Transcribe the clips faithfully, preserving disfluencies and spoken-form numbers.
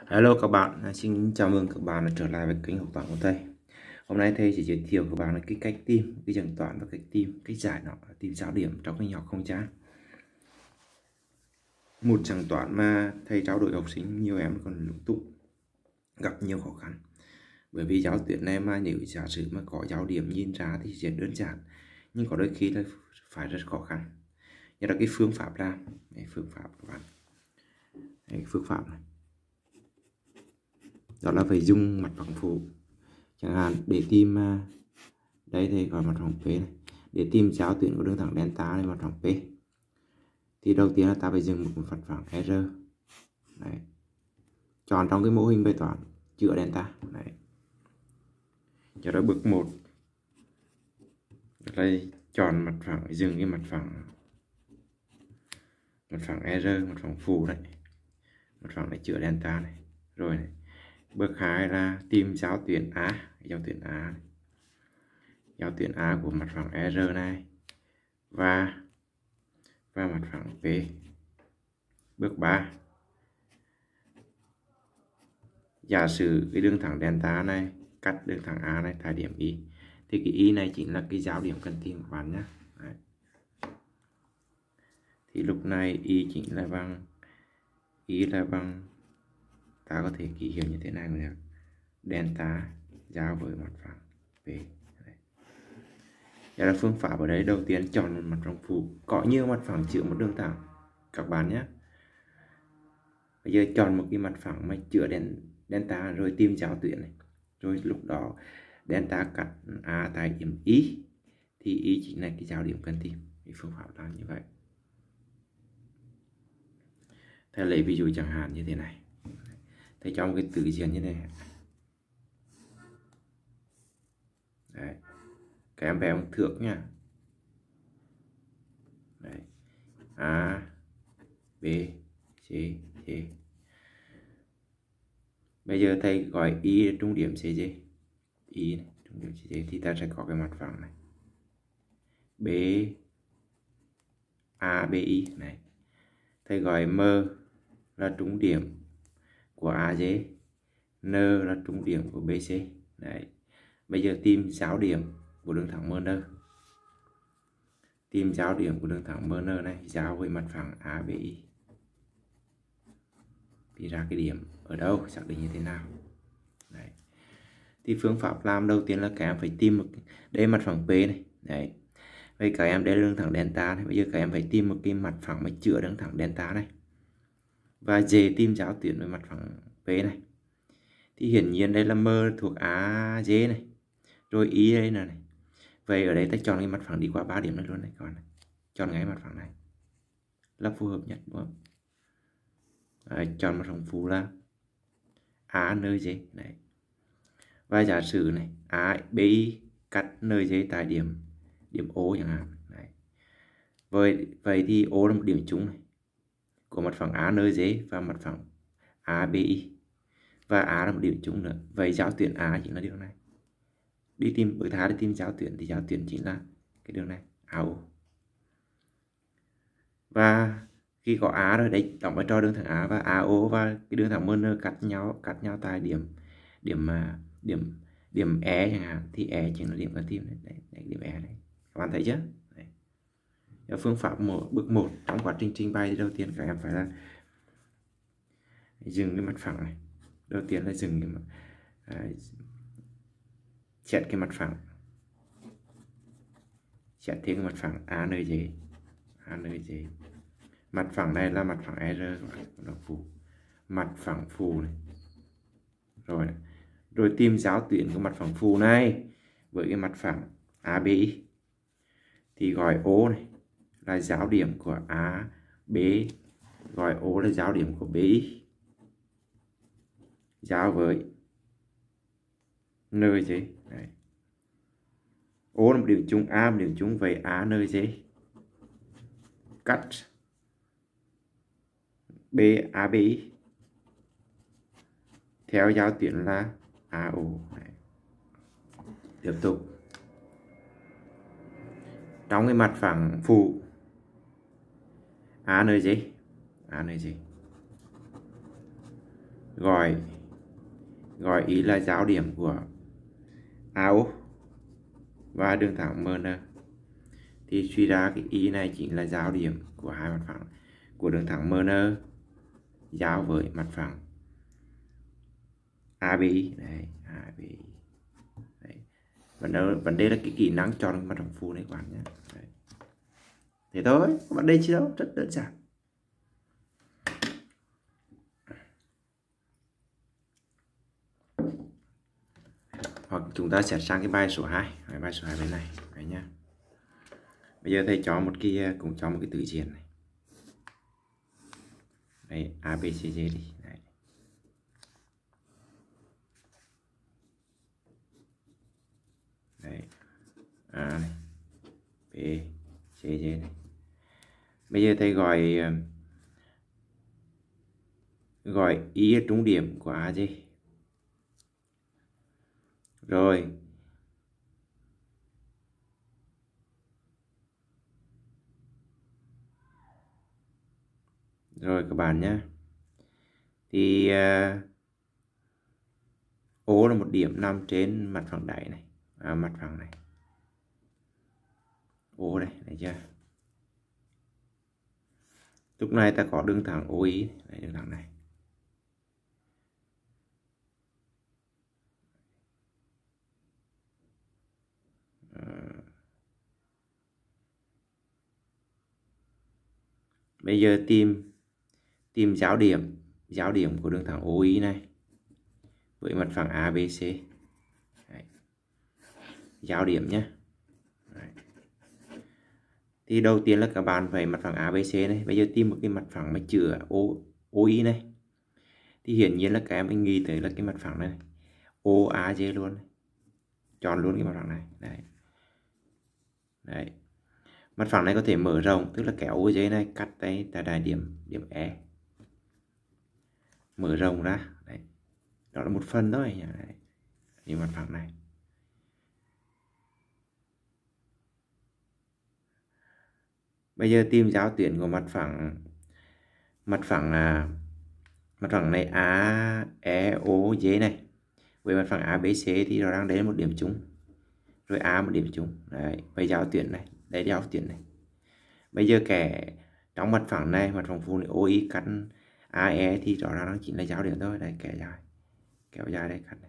Hello các bạn, xin chào mừng các bạn đã trở lại với kênh học toán của thầy. Hôm nay thầy sẽ giới thiệu các bạn là cái cách tìm cái dẫn toán và cách tìm cách giải nó, tìm giáo điểm trong kênh học không chán. Một dẫn toán mà thầy trao đổi học sinh nhiều em còn lúng túng, gặp nhiều khó khăn. Bởi vì giáo tuyến này mà nếu giả sử mà có giáo điểm nhìn ra thì sẽ đơn giản, nhưng có đôi khi là phải rất khó khăn. Nhất là cái phương pháp làm, đây, phương pháp các bạn, đây, phương pháp này. Đó là phải dùng mặt phẳng phụ, chẳng hạn để tìm đây thì gọi mặt phẳng P này, để tìm giáo tuyến của đường thẳng delta này mặt phẳng P thì đầu tiên là ta phải dùng một mặt phẳng R. Đấy. Chọn trong cái mô hình bài toán chữa delta này. Cho đó bước một đây, chọn mặt phẳng, dừng cái mặt phẳng mặt phẳng R, mặt phẳng phụ đấy, mặt phẳng để chữa delta này. Rồi này. Bước hai là tìm giáo tuyến A, giáo tuyến A này. Giáo tuyến A của mặt phẳng R này và và mặt phẳng P. Bước ba, giả sử cái đường thẳng delta này cắt đường thẳng A này tại điểm Y thì cái Y này chính là cái giáo điểm cần tìm của bạn nhé. Đấy. Thì lúc này Y chính là bằng Y là bằng, ta có thể ký hiệu như thế này được, delta giao với mặt phẳng P. Đây là phương pháp ở đây. Đầu tiên chọn một mặt phẳng phụ có nhiều mặt phẳng chữa một đường thẳng các bạn nhé. Bây giờ chọn một cái mặt phẳng mà chữa đến delta rồi tìm giáo tuyến này. Rồi lúc đó delta cắt A tại điểm Y thì Y chính là cái giáo điểm cần tìm. Cái phương pháp làm như vậy. Thầy lấy ví dụ chẳng hạn như thế này. Thầy cho một cái tự diện như thế này. Đấy. Các em vẽ một thước nha. Đấy. A, B, C, D. Bây giờ thầy gọi Y là trung điểm xê giê. Y này, trung điểm xê giê thì ta sẽ có cái mặt phẳng này. B, A, B, Y này. Thầy gọi M là trung điểm của a giê, N là trung điểm của bê xê. Đấy. Bây giờ tìm giáo điểm của đường thẳng em en. Tìm giáo điểm của đường thẳng em en này giao với mặt phẳng a bê i. Thì ra cái điểm ở đâu, xác định như thế nào. Đấy. Thì phương pháp làm đầu tiên là các em phải tìm một đây mặt phẳng P này. Đấy. Vậy các em đây là đường thẳng delta này. Bây giờ các em phải tìm một cái mặt phẳng mà chữa đường thẳng delta này. Và dễ tìm giáo tuyến với mặt phẳng P này. Thì hiển nhiên đây là M thuộc a giê này. Rồi Y đây là này. Vậy ở đây ta chọn cái mặt phẳng đi qua ba điểm này luôn này các bạn này. Chọn ngay mặt phẳng này là phù hợp nhất đúng không? Đấy, chọn mặt phẳng phụ là A N G này. Và giả sử này A B I cắt N G tại điểm điểm O chẳng hạn. Đấy. Vậy vậy thì O là một điểm chung này của mặt phẳng A N G và mặt phẳng A B I. Và A là một điểm chung nữa. Vậy giáo tuyến A chính là đường này. Đi tìm bước thá đi tìm giáo tuyến thì giáo tuyến chính là cái đường này a o. Và khi có A rồi đấy đóng vai trò đường thẳng A và a o và cái đường thẳng em en cắt nhau cắt nhau tại điểm điểm điểm điểm E chẳng hạn thì E chính là điểm cần tìm đấy, đấy, đấy điểm E này. Các bạn thấy chưa? Đấy. Phương pháp một bước một trong quá trình trình bày thì đầu tiên các em phải là dừng cái mặt phẳng này. Đầu tiên là dừng cái mặt, à, xét cái mặt phẳng, xét thêm mặt phẳng a en giê. a en giê. Mặt phẳng này là mặt phẳng R, là phụ. Mặt phẳng phụ này. Rồi, rồi tìm giáo tuyến của mặt phẳng phụ này với cái mặt phẳng a bê i. Thì gọi O này là giáo điểm của a bê, gọi O là giáo điểm của bê i. Giao với en giê. Đấy. O là một điểm chung, A một điểm chung, vậy A en giê cắt B a bê i theo giao tuyến là a o. Đấy. Tiếp tục trong cái mặt phẳng phụ a en giê, a en giê gọi gọi ý là giao điểm của a o và đường thẳng em en, thì suy ra cái ý này chính là giao điểm của hai mặt phẳng của đường thẳng em en giao với mặt phẳng a bê i. Đấy, a bê i. Đấy. Vấn đề, vấn đề là cái kỹ năng chọn mặt phẳng phù này các bạn nhé. Đấy. Thế thôi, vấn đề chứ đâu, rất đơn giản. Hoặc chúng ta sẽ sang cái bài số hai, bài số hai bên này. Đấy nhá. Bây giờ thầy cho một cái, cũng cho một cái tự diện này. Đấy, a bê xê đê đi. Đấy. Đấy. A này, B, C, D này. Bây giờ thầy gọi gọi ý ở trung điểm của a gì. Rồi. Rồi các bạn nhé. Thì uh, O là một điểm nằm trên mặt phẳng đáy này, à, mặt phẳng này. O đây, thấy chưa? Lúc này ta có đường thẳng o i, đây, đường thẳng này. À, bây giờ tìm tìm giao điểm, giao điểm của đường thẳng o i này với mặt phẳng a bê xê. Đấy. Giao điểm nhé. Đấy. Thì đầu tiên là các bạn phải mặt phẳng a bê xê này. Bây giờ tìm một cái mặt phẳng mà chứa o, o i này. Thì hiển nhiên là các em nghĩ tới là cái mặt phẳng này, o a giê luôn này. Chọn luôn cái mặt phẳng này. Đấy. Đấy. Mặt phẳng này có thể mở rộng, tức là kéo o giê này cắt tay tại đại điểm điểm E, mở rộng ra. Đấy. Đó là một phần thôi. Đấy. Thì mặt phẳng này. Bây giờ tìm giao tuyến của mặt phẳng mặt phẳng à, mặt phẳng này a e o giê này với mặt phẳng a bê xê thì nó đang đến một điểm chung, rồi A một điểm chung. Đấy, với giao tuyến này, đây giao tuyến này. Bây giờ kẻ trong mặt phẳng này, mặt phẳng phù này o i cắt a e thì rõ ràng nó chính là giao điểm thôi. Đây, kẻ dài, kéo dài đây cắt này.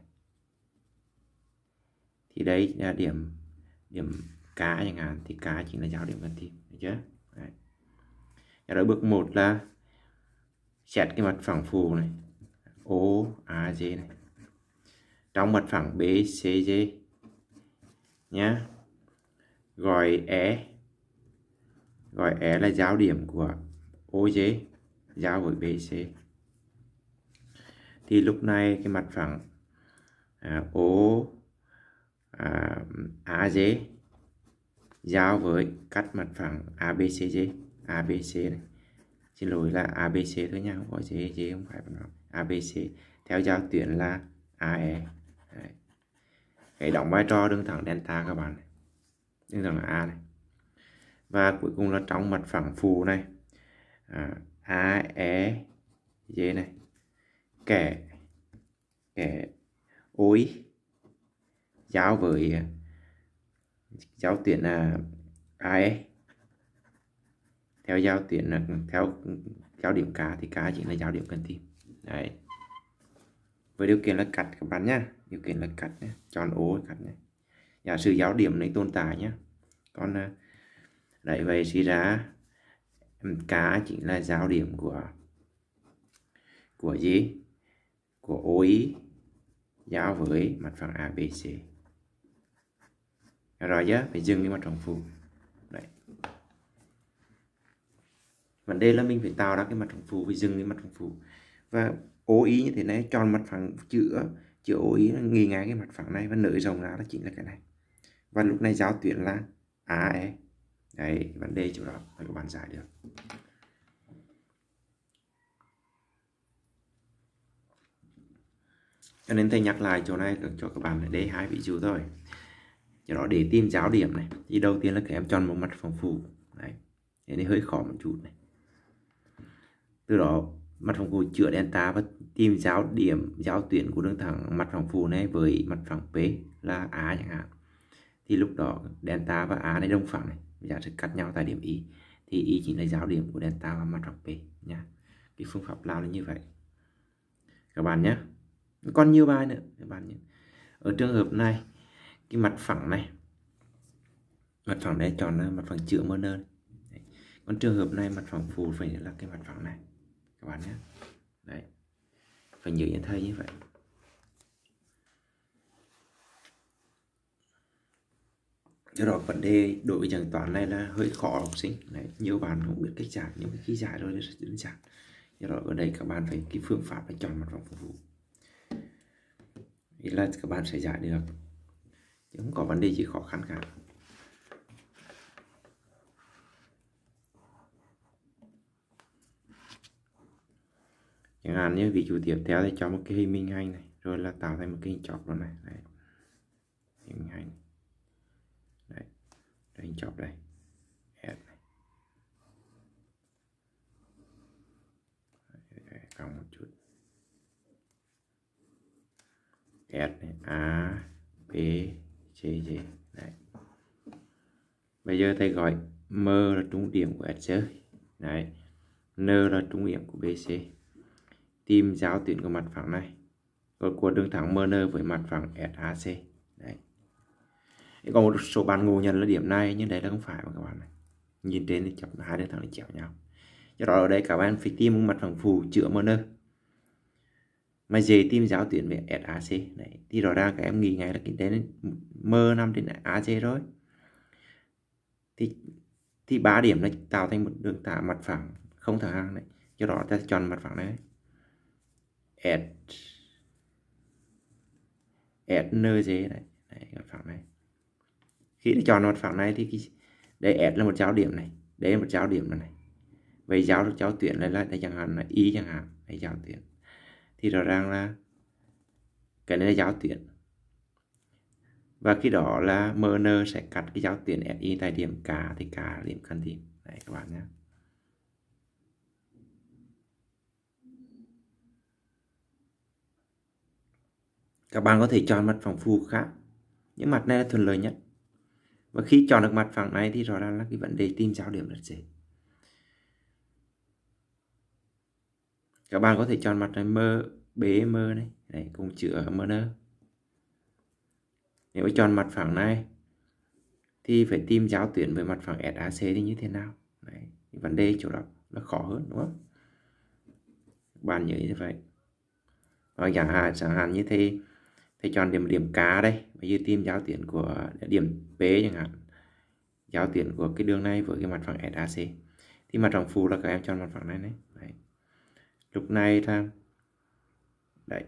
Thì đây là điểm điểm K chẳng hạn, thì K chính là giao điểm cần tìm, được chưa? Đấy. Rồi bước một là xét cái mặt phẳng phù này o a giê này trong mặt phẳng bê xê giê nhá. Gọi E, gọi E là giao điểm của o giê giao với bê xê. Thì lúc này cái mặt phẳng à, O à, a giê giao với cắt mặt phẳng a bê xê giê, a bê xê này. Xin lỗi là a bê xê thôi nha, không có giê, giê không phải a bê xê. Theo giao tuyến là a e. Đấy. Cái đóng vai trò đường thẳng delta các bạn này. Đường thẳng A này. Và cuối cùng là trong mặt phẳng phù này à, a e giê này, kẻ kẻ o i giao với giao tuyến là a e. Theo giao tuyến là theo giao điểm K thì K chính là giao điểm cần tìm. Đấy. Với điều kiện là cắt các bạn nhá, điều kiện là cắt nhé, chọn O cắt nhé. Giả sử giao điểm này tồn tại nhé. Còn đấy, vậy suy ra K chính là giao điểm của của gì? Của o i giao với mặt phẳng a bê xê. Rồi chứ, phải dừng cái mặt phẳng phù. Đấy. Vấn đề là mình phải tạo ra cái mặt phẳng phù, phải dừng cái mặt phẳng phù. Và o i như thế này, chọn mặt phẳng chữa chữa o i nghỉ ngay cái mặt phẳng này và nới rộng ra là chính là cái này. Và lúc này giao tuyến là a e. Đấy, vấn đề chỗ đó các bạn giải được. Cho nên thầy nhắc lại chỗ này cho các bạn để hai ví dụ thôi. Cho đó để tìm giao điểm này thì đầu tiên là các em chọn một mặt phẳng phù. Đấy, thế này hơi khó một chút này. Từ đó mặt phẳng phù chữa delta và tìm giao điểm giao tuyến của đường thẳng mặt phẳng phù này với mặt phẳng P là A chẳng hạn, thì lúc đó delta và A này đồng phẳng này, giả sử cắt nhau tại điểm Y thì Y chính là giao điểm của delta và mặt phẳng P nha. Cái phương pháp làm là như vậy các bạn nhé. Còn nhiều bài nữa các bạn nhé. Ở trường hợp này cái mặt phẳng này, mặt phẳng này chọn là mặt phẳng chữa mơ nơ. Còn trường hợp này mặt phẳng phù phải là cái mặt phẳng này các bạn nhé. Đấy, phải nhớ nhận thầy như vậy. Do đó vấn đề đối với dạng toán này là hơi khó học sinh. Đấy, nhiều bạn không biết cách giải, nhưng khi giải rồi nó sẽ đơn giản. Do đó ở đây các bạn phải cái phương pháp phải chọn mặt phẳng phù. Ý là các bạn sẽ giải được, chứ không có vấn đề gì khó khăn cả. Chẳng hạn như ví dụ tiếp theo thì cho một cái hình minh hành này, rồi là tạo thành một cái hình chóp luôn này. Đấy. Hình minh hành. Đấy. Đây, hình chóp đây. S này. Đấy, cộng một chút. S này, A, B, C, D. Đấy. Bây giờ thầy gọi M là trung điểm của S chơi. Đấy. N là trung điểm của bê xê. Tìm giao tuyến của mặt phẳng này của đường thẳng em en với mặt phẳng ét a xê. Đấy. Còn một số bạn ngộ nhận là điểm này, nhưng đấy là không phải mà các bạn này. Nhìn trên thì chọc hai đường thẳng này chéo nhau. Do đó ở đây các bạn phải tìm một mặt phẳng phù chữa em en. Mà dễ tìm giao tuyến với ét a xê. Đấy. Thì rõ ràng các em nghĩ ngay là cái đến M nằm trên a xê rồi. Thì thì ba điểm này tạo thành một đường thẳng mặt phẳng không thẳng hàng này. Do đó ta chọn mặt phẳng này. S SNG đấy. Đấy, mặt phẳng này. Khi đã chọn mặt phẳng này thì cái, đây S là một giao điểm này, đây là một giao điểm này. Vậy giao giao tuyến này là đây chẳng hạn là Y chẳng hạn, đây giao tuyến. Thì rõ ràng là cái này là giao tuyến. Và khi đó là em en sẽ cắt cái giao tuyến ét i tại điểm K, thì K là điểm cần tìm. Đấy các bạn nhé. Các bạn có thể chọn mặt phẳng phù khác, những mặt này là thuận lợi nhất. Và khi chọn được mặt phẳng này thì rõ ràng là cái vấn đề tìm giao điểm rất dễ. Các bạn có thể chọn mặt này M, B, M này, đấy, cùng chữa em en. Nếu chọn mặt phẳng này thì phải tìm giao tuyến với mặt phẳng ét a xê thì như thế nào. Đấy, vấn đề chỗ đó nó khó hơn đúng không? Các bạn nhớ như vậy. Và chẳng hạn, chẳng hạn như thế thầy chọn điểm điểm K đây, bây giờ tìm giao tuyến của điểm P chẳng hạn, giao tuyến của cái đường này với cái mặt phẳng ét a xê, thì mặt phẳng phù là các em chọn mặt phẳng này này. Đấy. Lúc này là đấy,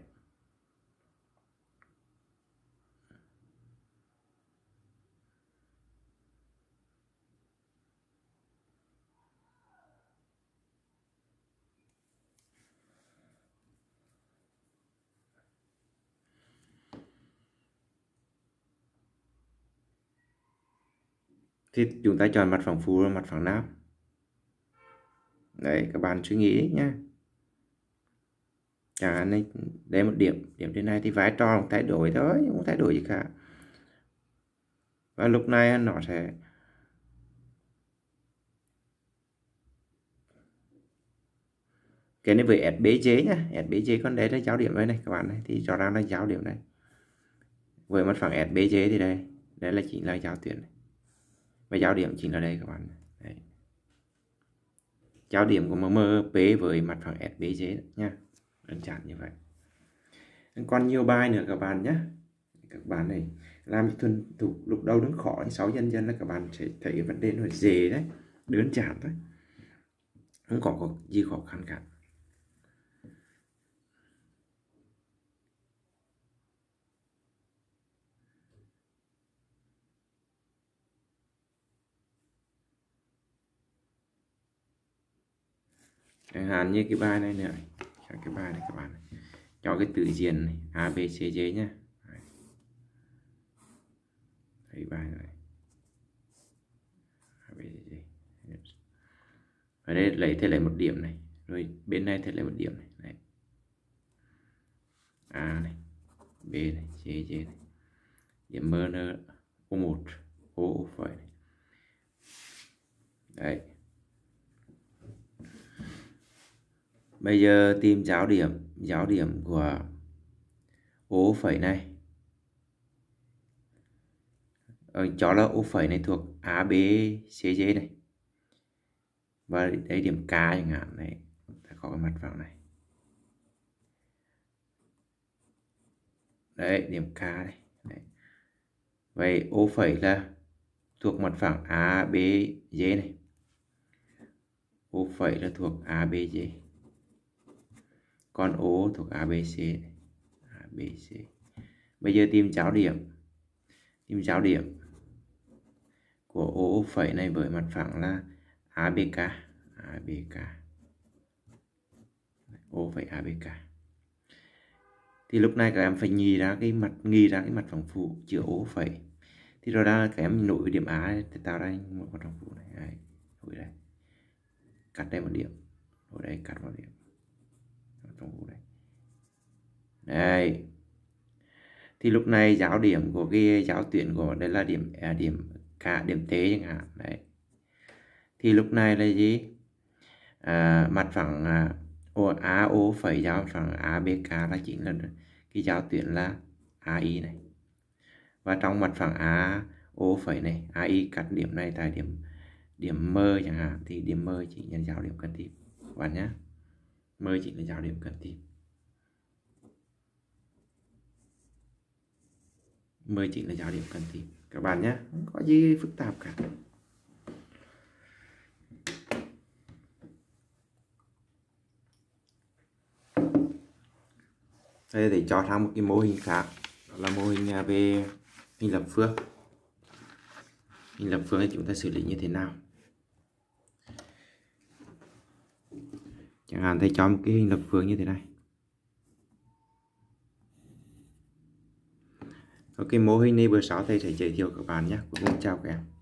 thì chúng ta chọn mặt phẳng phù là mặt phẳng nào. Đấy, các bạn suy nghĩ nhá. Chẳng hạn này, đây một điểm, điểm trên này thì vai trò không thay đổi thôi, không thay đổi gì cả. Và lúc này nó sẽ cái này với ét bê giê nhá, ét bê giê con đấy là giao điểm đây này các bạn này, thì rõ ràng là giao điểm này. Với mặt phẳng ét bê giê thì đây, đây là chính là giao tuyến này. Và giao điểm chính là đây các bạn. Đấy. Giao điểm của em pê với mặt phẳng ét bê giê nha. Đơn giản như vậy. Còn nhiều bài nữa các bạn nhé. Các bạn này làm thuần thục lúc đầu đứng khó, sau dần dần là các bạn sẽ thấy vấn đề nó dễ đấy, đơn giản thôi, không có gì khó khăn cả. Chẳng hạn như cái bài này nữa, cái bài này các bạn này, cho cái tự diện này a bê xê đê nhá. Thấy bài này a bê xê đê. Ở đây lấy thế lấy một điểm này, rồi bên này thật là một điểm này. Đấy. A này, B này, C, D này, điểm M N O một, O, O phẩy này. Đấy. Bây giờ tìm giáo điểm, giáo điểm của O phẩy này. Ờ, cho là O phẩy này thuộc A, B, C, D này. Và đây điểm K chẳng hạn này, ta có cái mặt phẳng này. Đấy, điểm K này. Đấy. Vậy O phẩy là thuộc mặt phẳng A, B, D này. O phẩy là thuộc A, B, D. Còn O thuộc A, B, C này. A, B, C. Bây giờ tìm giáo điểm. Tìm giáo điểm của O phẩy này với mặt phẳng là a bê ca. a bê ca. O phẩy a bê ca. Thì lúc này các em phải nghi ra cái mặt nghi ra cái mặt phẳng phụ chứa O phẩy. Thì rồi ra các em nối điểm A để tạo ra một mặt phẳng phụ này. Đấy, nối đây. Cắt đây một điểm. Nối đây cắt một điểm. Mặt phẳng phụ đây. Đây. Thì lúc này giáo điểm của cái giáo tuyển của đây là điểm à, điểm K, điểm T chẳng hạn. Đấy. Thì lúc này là gì? À, mặt phẳng à, A O phẩy giáo phẳng a bê ca là chính là cái giáo tuyển là a i này. Và trong mặt phẳng A O phẩy này, a i cắt điểm này tại điểm điểm M chẳng hạn, thì điểm M chính là giáo điểm cần tìm các bạn nhé. M chính là giáo điểm cần tìm. M chính là giáo điểm cần tìm các bạn nhé, không có gì phức tạp cả. Đây để cho sang một cái mô hình khác, đó là mô hình về hình lập phương. Hình lập phương thì chúng ta xử lý như thế nào? Chẳng hạn thầy cho một cái hình lập phương như thế này. Ở cái mô hình này bữa sau thầy sẽ giới thiệu các bạn nhé. Cuối cùng chào các em.